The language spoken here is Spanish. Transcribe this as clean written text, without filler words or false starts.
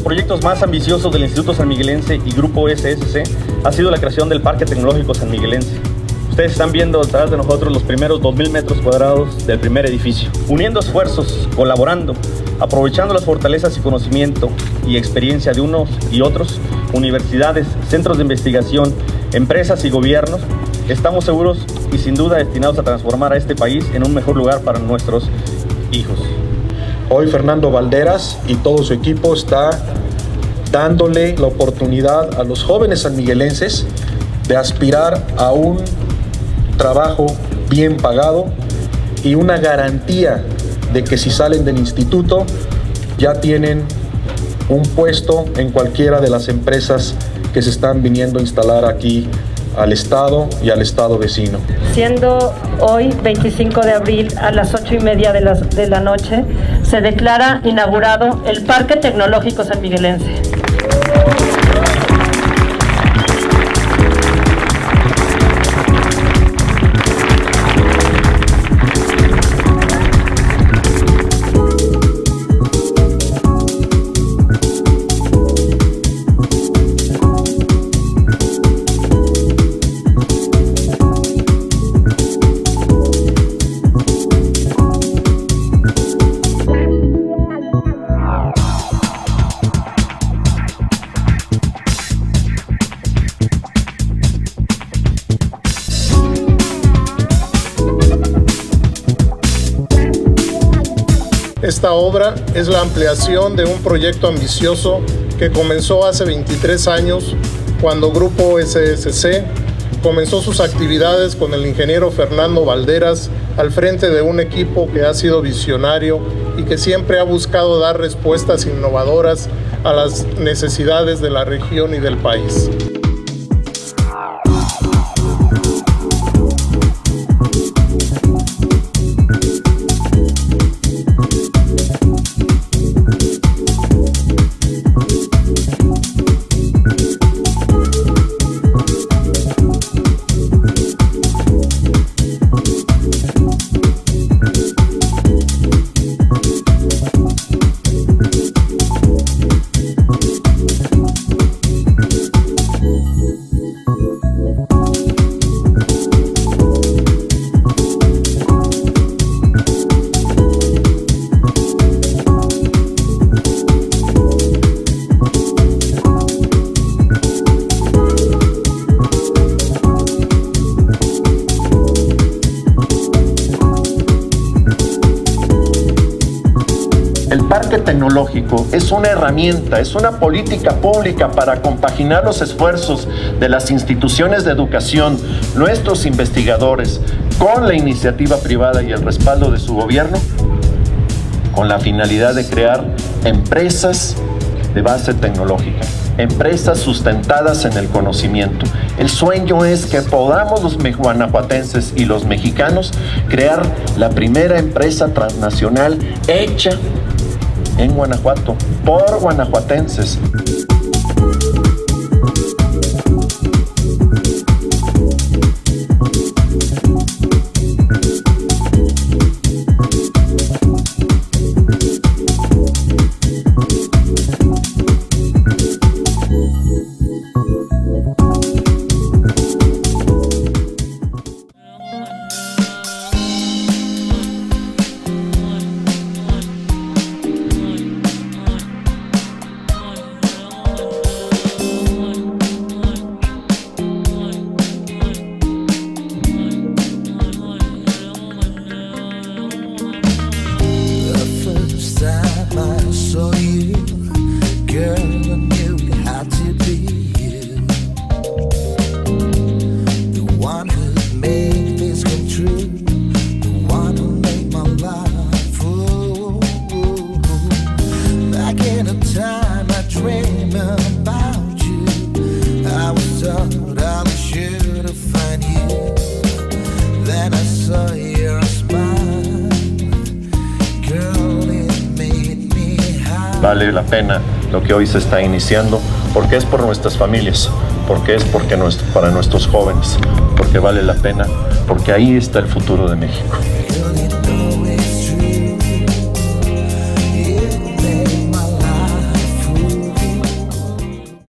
proyectos más ambiciosos del Instituto Sanmiguelense y Grupo SSC ha sido la creación del Parque Tecnológico Sanmiguelense. Ustedes están viendo detrás de nosotros los primeros 2.000 metros cuadrados del primer edificio. Uniendo esfuerzos, colaborando, aprovechando las fortalezas y conocimiento y experiencia de unos y otros, universidades, centros de investigación, empresas y gobiernos, estamos seguros y sin duda destinados a transformar a este país en un mejor lugar para nuestros hijos. Hoy Fernando Valderas y todo su equipo está dándole la oportunidad a los jóvenes sanmiguelenses de aspirar a un trabajo bien pagado y una garantía de que si salen del instituto ya tienen un puesto en cualquiera de las empresas que se están viniendo a instalar aquí al estado y al estado vecino. Siendo hoy 25 de abril a las 8:30 de la noche, se declara inaugurado el Parque Tecnológico Sanmiguelense. Esta obra es la ampliación de un proyecto ambicioso que comenzó hace 23 años cuando Grupo SSC comenzó sus actividades con el ingeniero Fernando Valderas al frente de un equipo que ha sido visionario y que siempre ha buscado dar respuestas innovadoras a las necesidades de la región y del país. El Parque Tecnológico es una herramienta, es una política pública para compaginar los esfuerzos de las instituciones de educación, nuestros investigadores, con la iniciativa privada y el respaldo de su gobierno, con la finalidad de crear empresas de base tecnológica, empresas sustentadas en el conocimiento. El sueño es que podamos los guanajuatenses y los mexicanos crear la primera empresa transnacional hecha en Guanajuato, por guanajuatenses. Vale la pena lo que hoy se está iniciando, porque es por nuestras familias, porque es para nuestros jóvenes, porque vale la pena, porque ahí está el futuro de México.